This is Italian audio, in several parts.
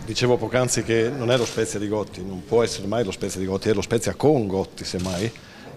Dicevo poc'anzi che non è lo Spezia di Gotti, non può essere mai lo Spezia di Gotti, è lo Spezia con Gotti semmai,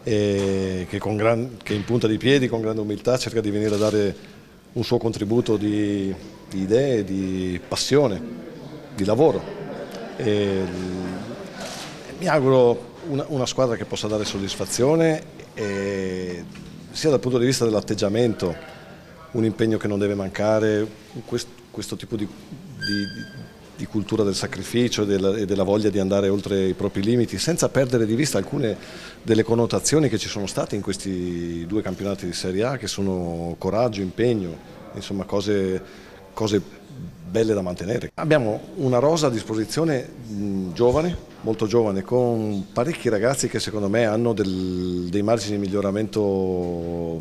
che in punta di piedi, con grande umiltà, cerca di venire a dare un suo contributo di idee, di passione, di lavoro. E, mi auguro una squadra che possa dare soddisfazione, sia dal punto di vista dell'atteggiamento, un impegno che non deve mancare, questo tipo di cultura del sacrificio e della voglia di andare oltre i propri limiti, senza perdere di vista alcune delle connotazioni che ci sono state in questi due campionati di Serie A, che sono coraggio, impegno, insomma cose belle da mantenere. Abbiamo una rosa a disposizione giovane, molto giovane, con parecchi ragazzi che secondo me hanno dei margini di miglioramento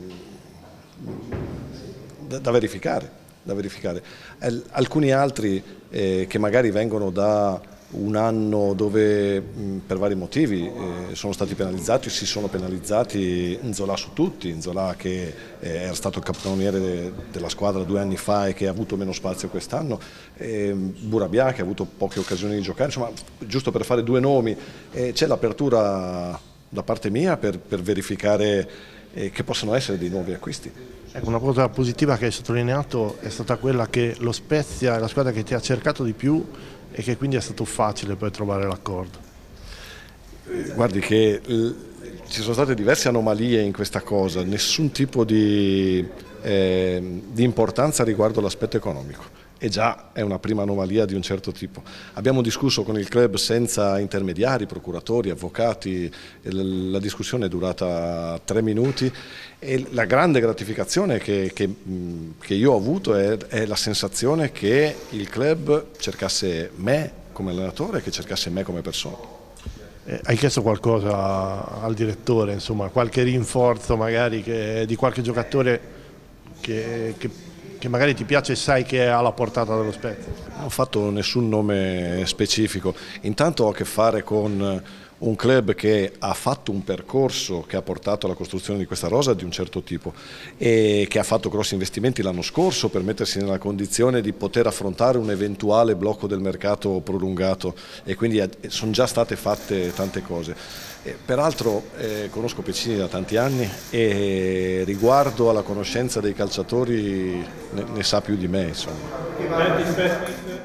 da verificare. Alcuni altri che magari vengono da un anno dove per vari motivi sono stati penalizzati, si sono penalizzati, Nzola su tutti, Nzola che era stato il capocannoniere della squadra 2 anni fa e che ha avuto meno spazio quest'anno, Burabia che ha avuto poche occasioni di giocare, insomma giusto per fare 2 nomi, c'è l'apertura da parte mia per verificare che possano essere dei nuovi acquisti. Ecco, una cosa positiva che hai sottolineato è stata quella che lo Spezia è la squadra che ti ha cercato di più e che quindi è stato facile per trovare l'accordo. Guardi che ci sono state diverse anomalie in questa cosa, nessun tipo di importanza riguardo l'aspetto economico. E già è una prima anomalia di un certo tipo. Abbiamo discusso con il club senza intermediari, procuratori, avvocati, la discussione è durata 3 minuti e la grande gratificazione che io ho avuto è la sensazione che il club cercasse me come allenatore e che cercasse me come persona. Hai chiesto qualcosa al direttore, insomma, qualche rinforzo magari di qualche giocatore che magari ti piace e sai che è alla portata dello Spezia? Non ho fatto nessun nome specifico, intanto ho a che fare con un club che ha fatto un percorso che ha portato alla costruzione di questa rosa di un certo tipo e che ha fatto grossi investimenti l'anno scorso per mettersi nella condizione di poter affrontare un eventuale blocco del mercato prolungato e quindi sono già state fatte tante cose. Peraltro conosco Pecini da tanti anni e riguardo alla conoscenza dei calciatori ne sa più di me, insomma.